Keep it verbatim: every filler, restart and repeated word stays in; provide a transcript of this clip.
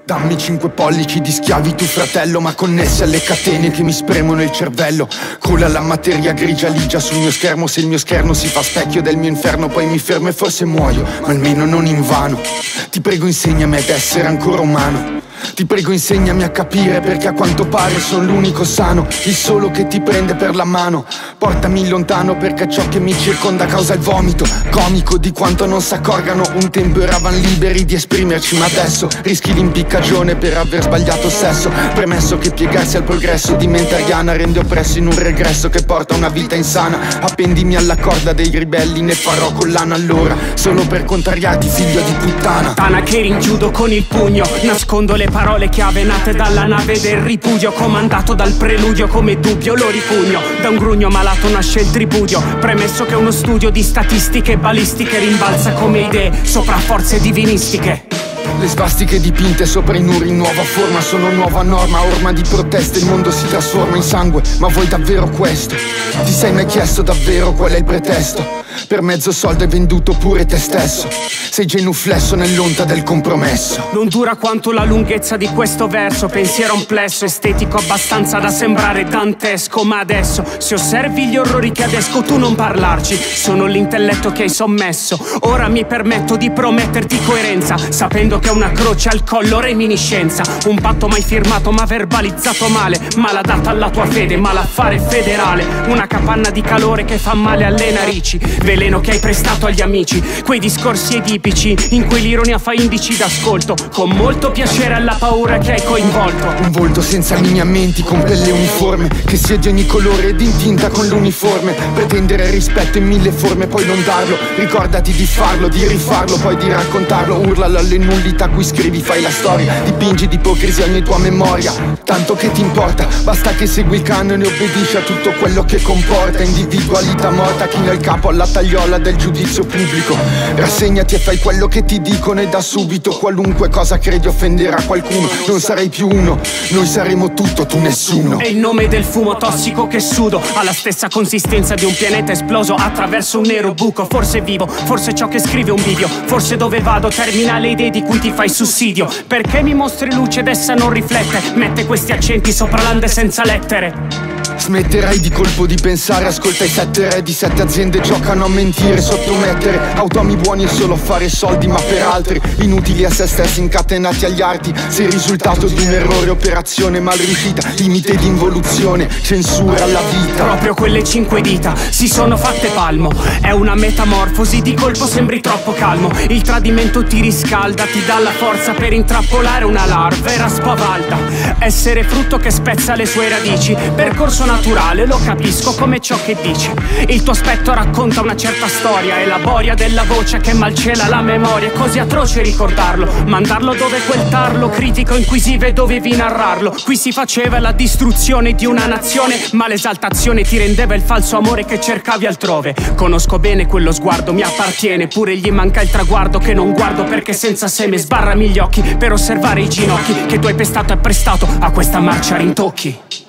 Dammi cinque pollici di schiavitù, fratello, ma connessi alle catene che mi spremono il cervello. Crolla la materia grigia ligia sul mio schermo. Se il mio schermo si fa specchio del mio inferno, poi mi fermo e forse muoio, ma almeno non invano. Ti prego insegnami ad essere ancora umano. Ti prego insegnami a capire, perché a quanto pare sono l'unico sano, il solo che ti prende per la mano. Portami lontano, perché ciò che mi circonda causa il vomito. Comico di quanto non s'accorgano. Un tempo eravamo liberi di esprimerci, ma adesso rischi l'impiccagione per aver sbagliato sesso. Premesso che piegarsi al progresso di mente ariana rende oppresso in un regresso che porta una vita insana. Appendimi alla corda dei ribelli, ne farò collana allora, solo per contrariarti, figlio di puttana. Tana che rinchiudo con il pugno, nascondo le parole chiave nate dalla nave del ripudio, comandato dal preludio come dubbio lo ripugno. Da un grugno malato nasce il tripudio, premesso che uno studio di statistiche balistiche rimbalza come idee sopra forze divinistiche. Le svastiche dipinte sopra i muri in nuova forma sono nuova norma, orma di proteste, il mondo si trasforma in sangue. Ma vuoi davvero questo? Ti sei mai chiesto davvero qual è il pretesto? Per mezzo soldo hai venduto pure te stesso. Sei genuflesso nell'onta del compromesso. Non dura quanto la lunghezza di questo verso, pensiero amplesso, estetico abbastanza da sembrare dantesco. Ma adesso, se osservi gli orrori che adesco, tu non parlarci, sono l'intelletto che hai sommesso. Ora mi permetto di prometterti coerenza, sapendo che è una croce al collo reminiscenza. Un patto mai firmato ma verbalizzato male, mala data alla tua fede, malaffare federale. Una capanna di calore che fa male alle narici, veleno che hai prestato agli amici. Quei discorsi edipici in cui l'ironia fa indici d'ascolto, con molto piacere alla paura che hai coinvolto. Un volto senza lineamenti, con pelle uniforme, che sia di ogni colore ed intinta con l'uniforme. Pretendere rispetto in mille forme, poi non darlo. Ricordati di farlo, di rifarlo, poi di raccontarlo. Urlalo alle nullità a cui scrivi, fai la storia. Dipingi di ipocrisia ogni tua memoria. Tanto che ti importa, basta che segui il canone e obbedisci a tutto quello che comporta. Individualità morta, china il capo alla tagliola del giudizio pubblico. Rassegnati e fai quello che ti dicono, e da subito qualunque cosa credi offenderà qualcuno. Non sarai più uno, noi saremo tutto, tu nessuno. È il nome del fumo tossico che sudo, ha la stessa consistenza di un pianeta esploso attraverso un nero buco. Forse vivo, forse ciò che scrive un bivio, forse dove vado termina le idee di cui ti fai sussidio. Perché mi mostri luce ed essa non riflette, mette questi accenti sopra lande senza lettere. Smetterai di colpo di pensare, ascolta i sette re di sette aziende, giocano a mentire, sottomettere automi buoni e solo fare soldi, ma per altri inutili a se stessi, incatenati agli arti. Sei il risultato di un errore, operazione mal riuscita, limite di involuzione, censura alla vita. Proprio quelle cinque dita si sono fatte palmo, è una metamorfosi, di colpo sembri troppo calmo. Il tradimento ti riscalda, ti dà la forza per intrappolare una larva e raspavalda. Essere frutto che spezza le sue radici, percorso naturale, lo capisco come ciò che dici. Il tuo aspetto racconta una certa storia, e la boria della voce che malcela la memoria. È così atroce ricordarlo, mandarlo dove quel tarlo critico inquisive dovevi narrarlo. Qui si faceva la distruzione di una nazione, ma l'esaltazione ti rendeva il falso amore che cercavi altrove. Conosco bene quello sguardo, mi appartiene, pure gli manca il traguardo che non guardo, perché senza seme sbarrami gli occhi per osservare i ginocchi che tu hai pestato e prestato a questa marcia rintocchi.